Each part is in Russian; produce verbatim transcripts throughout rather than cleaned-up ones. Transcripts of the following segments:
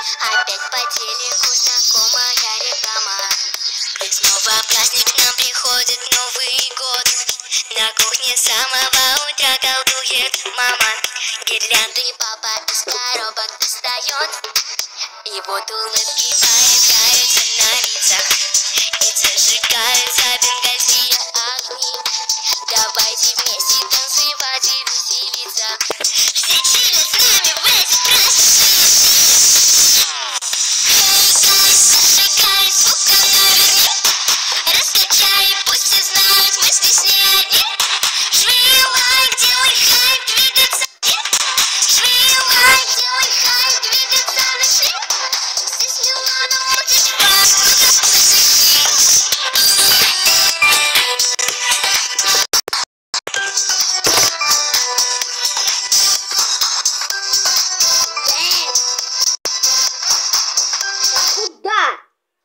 Опять по телеку знакомая реклама, где снова праздник, к нам приходит Новый год. На кухне с самого утра колдует мама, гирлянды папа из коробок достает. И вот улыбки появляются на лицах, и зажигаются бенгальские огни. Давайте вместе танцевать и веселиться. Все чили с нами в эти праздники. Эй, гайс, зажигай, звук наверни. Раскачай, пусть все знают, мы здесь не одни. Жми лайк, делай хайп, двигаться нет. Жми лайк, делай хайп, двигаться начни. Здесь миллионы мультик, Куда?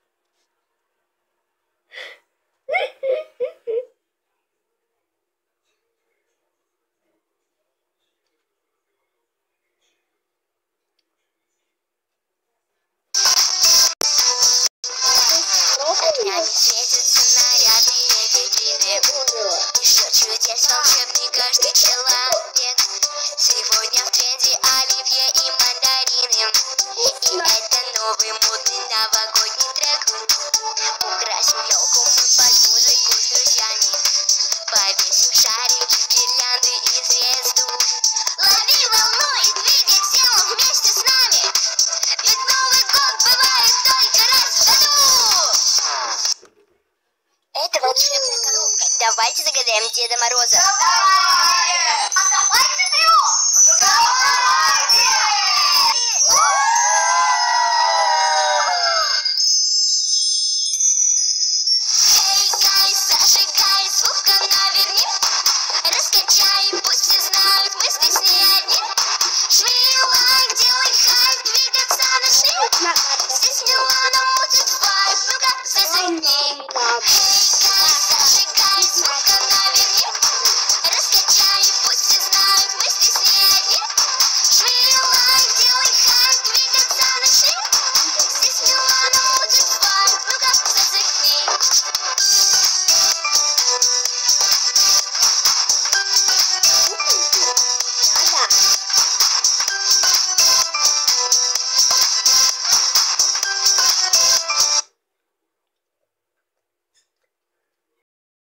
Огнями светятся нарядные витрины. Еще чудес волшебный каждый человек. Сегодня в тренде оливье и мандарины. И это новый модный новогодний трек. Украсим елку мы под музыку с друзьями. Повесим шарики, гирлянды и звезду. Лови волну и двигай телом вместе с нами. Ведь Новый год бывает только раз в году. Это волшебная коробка. Давайте загадаем Деда Мороза. Давайте! А давайте трех! Давайте! Эй, гайс, зажигай, звук наверни. Раскачай, пусть все знают, мы здесь не одни. Жми лайк, делай хайп, двигаться начни.